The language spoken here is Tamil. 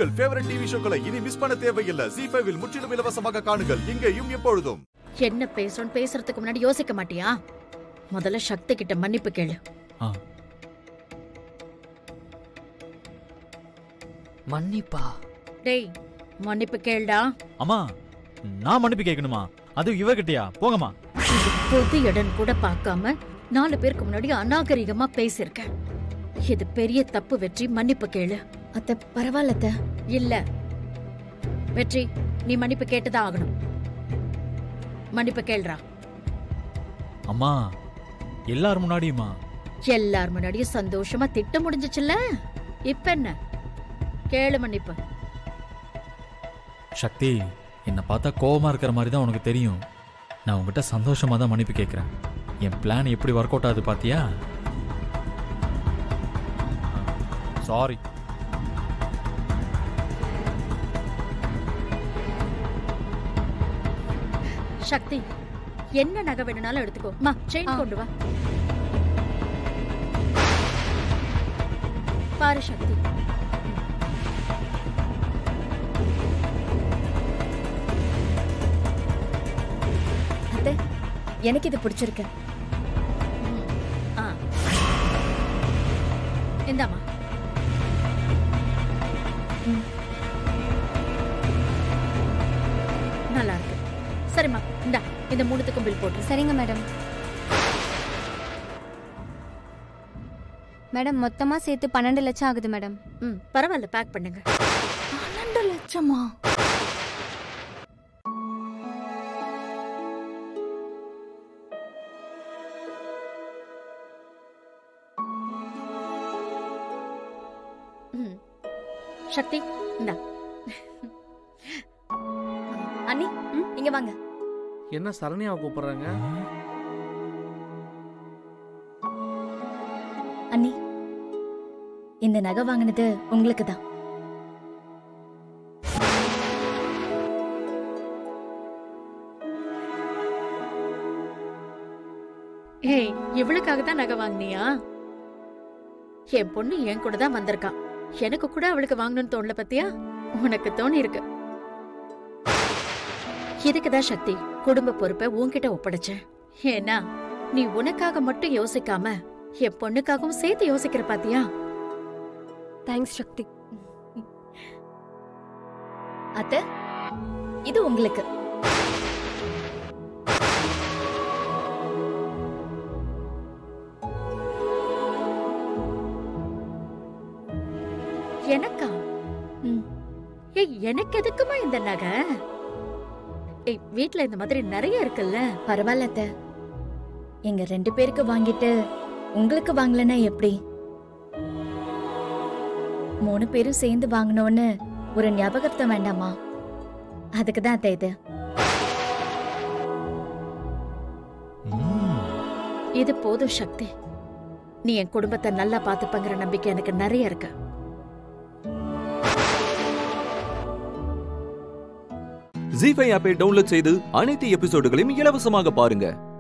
உங்கள் ஃபேவரட் டிவி ஷோக்களை இனி மிஸ் பண்ண தேவையில்லை. ZEE5 இல் முற்றிலும் இலவசமாக காணுங்கள். இங்கேயும் எப்பொழுதும். என்ன பேசுறதுக்கு முன்னாடி யோசிக்க மாட்டியா? முதல்ல சக்தி கிட்ட மன்னிப்பு கேளு. மன்னிப்பா? டேய், மன்னிப்பு கேளுடா. அம்மா, நான் மன்னிப்பு கேட்கணுமா? அது இவகிட்டயா? போங்கம்மா. பொது இடம் கூட பார்க்காம 4 பேருக்கு முன்னாடி அநாகரிகமா பேசிருக்க. இது பெரிய தப்பு வெற்றி. மன்னிப்பு கேளு. அத்த பரவாயில்ல. இல்ல வெற்றி, நீ மன்னிப்பு கேட்டுதான் ஆகணும். மன்னிப்பு கேளுடா. அம்மா, எல்லார் முன்னாடியுமா? எல்லார் முன்னாடியும் சந்தோஷமா திட்டம் முடிஞ்சிச்சுல்ல, இப்ப என்ன? கேளு மன்னிப்பு. சக்தி, என்னை பார்த்தா கோவமா இருக்கிற மாதிரி தான் உனக்கு தெரியும். நான் உங்ககிட்ட சந்தோஷமா தான் மன்னிப்பு கேட்கிறேன். என் பிளான் எப்படி ஒர்க் அவுட் ஆகுது பாத்தியா? சாரி. சக்தி, என்ன நகை வேணும்னாலும் எடுத்துக்கோ. செயின் கொண்டு வா. பாரு சக்தி, எனக்கு இது பிடிச்சிருக்கு. இந்தாமா. நல்லா இருக்கு. சரிம்மா, இந்தா இந்த 3த்துக்கும் பில் போட்டு. சரிங்க மேடம். மேடம், மொத்தமா சேர்த்து 12 லட்சம் ஆகுது மேடம். பரவாயில்ல, பேக் பண்ணுங்க. 12 லட்சமா? சக்தி, இந்தா. அண்ணி, இங்க வாங்க. என்ன சரண்யாவை கூப்பிடுறாங்க? அண்ணி, இந்த நகை வாங்கினது உங்களுக்கு தான். ஏய், இவளுக்காக தான் நகை வாங்கினியா? என் பொண்ணு என் கூட தான் வந்திருக்கா. எனக்கு கூட அவளுக்கு வாங்கணும்னு தோணல பத்தியா? உனக்கு தோணி இருக்கு. இதுக்குதான் சக்தி குடும்ப பொறுப்பை உன்கிட்ட ஒப்படைச்சேன். ஏன்னா நீ உனக்காக மட்டும் யோசிக்காம என் பொண்ணுக்காகவும் சேர்த்து யோசிக்கிற பாத்தியா? தேங்க்ஸ் சக்தி. அத்தை, இது உங்களுக்கு. எனக்கா? ஏய், எனக்கு எதுக்குமா இந்த நகை? ஏய், வீட்ல இந்த மாதிரி நிறைய இருக்குல்ல. பரவாயில்ல அத்தை, எங்க 2 பேருக்கு வாங்கிட்டு உங்களுக்கு வாங்கலன்னா எப்படி? 3 பேரும் சேர்ந்து வாங்கணும்னு ஒரு ஞாபகத்தை வேண்டாமா? அதுக்குதான் அத்தை இது. இது போதும் சக்தி. நீ என் குடும்பத்தை நல்லா பாத்துப்பங்கிற நம்பிக்கை எனக்கு நிறைய இருக்கு. ZEE5 ஆப்பை டவுன்லோட் செய்து அனைத்து எபிசோடுகளையும் இலவசமாக பாருங்க.